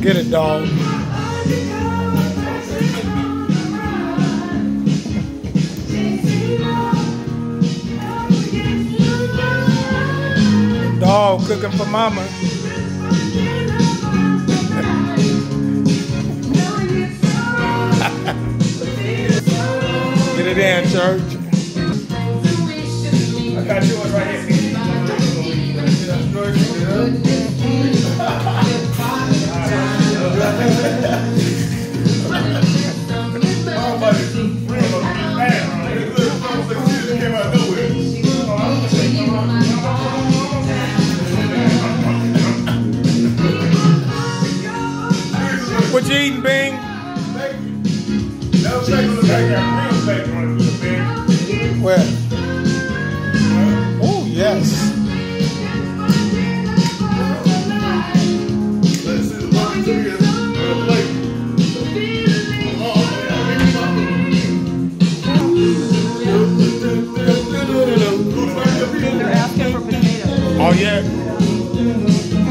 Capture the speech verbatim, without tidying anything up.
Get it, dog. Dog cooking for mama. Get it in, church. I got yours right here. What you eating, Bing? Where? Oh, yes. They're asking for potatoes. Oh, yeah.